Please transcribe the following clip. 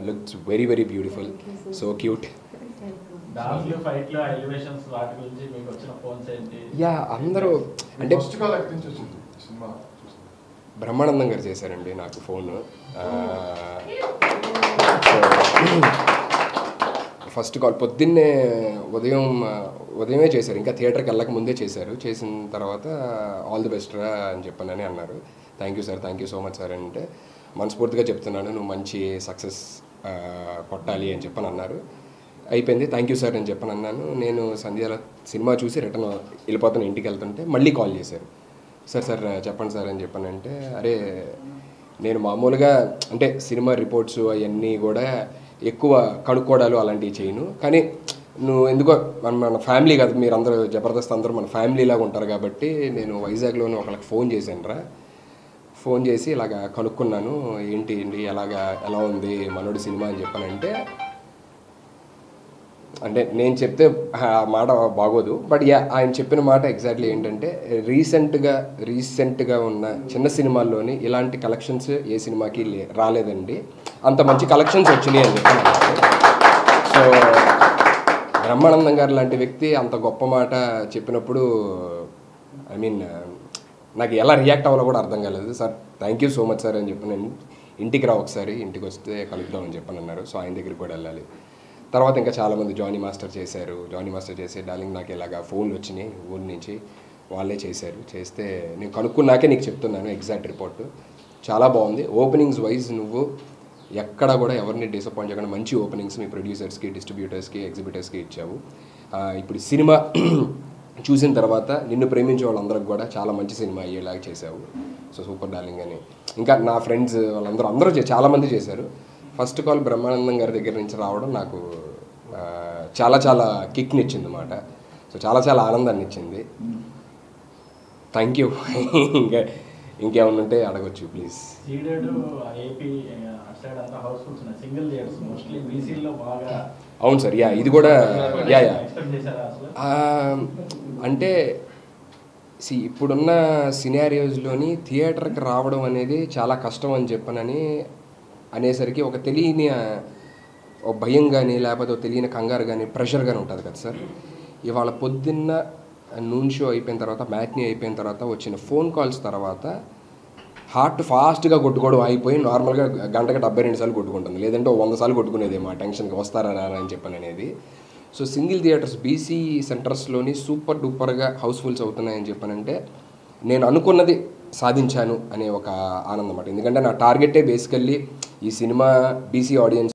Looks very very beautiful, so cute. Yeah అందరూ అంటే బ్రహ్మానందం గారు చేశారండి నాకు ఫోన్. ఫస్ట్ కాల్ పొద్దున్నే ఉదయమే చేశారు, ఇంకా థియేటర్కి వెళ్ళక ముందే చేశారు. చేసిన తర్వాత ఆల్ ది బెస్ట్ రా అని చెప్పానని అన్నారు. Thank you sir, thank you so much sir అంటే మనస్ఫూర్తిగా చెప్తున్నాను, నువ్వు మంచి సక్సెస్ కొట్టాలి అని చెప్పని అన్నారు. అయిపోయింది, థ్యాంక్ యూ సార్ అని చెప్పని అన్నాను. నేను సంధ్యాల సినిమా చూసి రిటర్న్ వెళ్ళిపోతాను, ఇంటికి వెళ్తుంటే మళ్ళీ కాల్ చేశారు. సార్ చెప్పండి సార్ అని చెప్పానంటే, అరే నేను మామూలుగా అంటే సినిమా రిపోర్ట్స్ అవన్నీ కూడా ఎక్కువ కనుక్కోవడాలు అలాంటివి చేయను, కానీ నువ్వు ఎందుకో మన ఫ్యామిలీ కదా, మీరు అందరూ జబర్దస్త్ అందరూ మన ఫ్యామిలీ లాగా ఉంటారు కాబట్టి నేను వైజాగ్లోనే ఒకళ్ళకి ఫోన్ చేశాను రా. ఫోన్ చేసి ఇలాగ కనుక్కున్నాను, ఏంటి ఎలా ఉంది మనోడి సినిమా అని చెప్పానంటే, అంటే నేను చెప్తే మాట బాగోదు, బట్ ఆయన చెప్పిన మాట ఎగ్జాక్ట్లీ ఏంటంటే రీసెంట్గా ఉన్న చిన్న సినిమాల్లోని ఇలాంటి కలెక్షన్స్ ఏ సినిమాకి రాలేదండి, అంత మంచి కలెక్షన్స్ వచ్చినాయి అని చెప్పాను. సో బ్రహ్మానందం గారు లాంటి వ్యక్తి అంత గొప్ప మాట చెప్పినప్పుడు ఐ మీన్ నాకు ఎలా రియాక్ట్ అవ్వాలో కూడా అర్థం కాలేదు. Sir thank you so much sir అని చెప్పి, నేను ఇంటికి రా ఒకసారి, ఇంటికి వస్తే కలుద్దామని చెప్పని అన్నారు. సో ఆయన దగ్గరికి కూడా వెళ్ళాలి. తర్వాత ఇంకా చాలామంది జానీ మాస్టర్ చేసి డార్లింగ్ నాకు ఇలాగా ఫోన్లు వచ్చినాయి ఊరి నుంచి, వాళ్ళే చేస్తే నేను కనుక్కున్నాకే నీకు చెప్తున్నాను ఎగ్జాక్ట్ రిపోర్టు. చాలా బాగుంది. ఓపెనింగ్స్ వైజ్ నువ్వు ఎక్కడ కూడా ఎవరిని డిసప్పాయింట్ చేయకుండా మంచి ఓపెనింగ్స్ మీ ప్రొడ్యూసర్స్కి, డిస్ట్రిబ్యూటర్స్కి, ఎగ్జిబిటర్స్కి ఇచ్చావు. ఇప్పుడు సినిమా చూసిన తర్వాత నిన్ను ప్రేమించే వాళ్ళందరికి కూడా చాలా మంచి సినిమా అయ్యేలాగా చేశావు. సో సూపర్ డార్లింగ్ అని ఇంకా నా ఫ్రెండ్స్ వాళ్ళందరూ చాలామంది చేశారు. ఫస్ట్ కాల్ బ్రహ్మానందం గారి దగ్గర నుంచి రావడం నాకు చాలా కిక్ని ఇచ్చింది అన్నమాట. సో చాలా ఆనందాన్ని ఇచ్చింది. Thank you. ఇంకేమన్నా ఉంటే అడగొచ్చు ప్లీజ్. అవును సార్, ఇది కూడా అంటే ఇప్పుడున్న సినారియోస్లోని థియేటర్కి రావడం అనేది చాలా కష్టం అని చెప్పనని అనేసరికి ఒక తెలియని భయం కానీ, లేకపోతే ఒక తెలియని కంగారు కానీ, ప్రెషర్ కానీ ఉంటుంది కదా సార్. ఇవాళ పొద్దున్న నూన్ షో అయిపోయిన తర్వాత, మ్యాట్నీ అయిపోయిన తర్వాత వచ్చిన ఫోన్ కాల్స్ తర్వాత హార్ట్ ఫాస్ట్గా కొట్టుకోవడం అయిపోయి నార్మల్గా గంటకి 72 సార్లు కొట్టుకుంటుంది, లేదంటే 100 సార్లు కొట్టుకునేది మా టెన్షన్కి వస్తారా అని చెప్పని అనేది. సో సింగిల్ థియేటర్స్ బీసీ సెంటర్స్లోని సూపర్ డూపర్గా హౌస్ఫుల్స్ అవుతున్నాయని చెప్పానంటే నేను అనుకున్నది సాధించాను అనే ఒక ఆనందం అన్నమాట. ఎందుకంటే నా టార్గెటే బేసికల్లీ ఈ సినిమా బీసీ ఆడియన్స్